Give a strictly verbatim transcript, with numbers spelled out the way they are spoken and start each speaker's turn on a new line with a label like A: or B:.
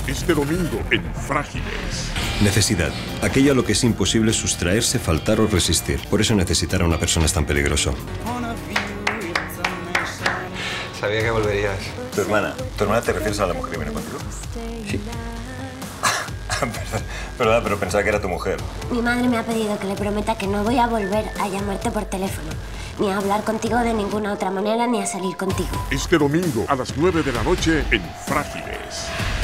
A: Este domingo en Frágiles.
B: Necesidad. Aquello a lo que es imposible sustraerse, faltar o resistir. Por eso necesitar a una persona es tan peligroso.
C: Sabía que volverías.
B: Tu hermana. ¿Tu hermana te refieres a la mujer que viene contigo?
C: Sí.
B: Perdón, perdón, pero pensaba que era tu mujer.
D: Mi madre me ha pedido que le prometa que no voy a volver a llamarte por teléfono, ni a hablar contigo de ninguna otra manera, ni a salir contigo.
A: Este domingo a las nueve de la noche en Frágiles.